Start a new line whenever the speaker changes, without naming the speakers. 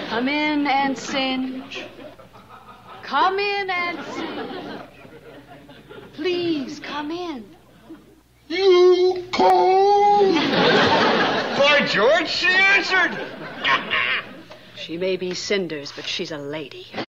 Come in, Aunt Singe. Come in, Aunt Singe. Please, come in.
You called? By George, she answered.
She may be cinders, but she's a lady.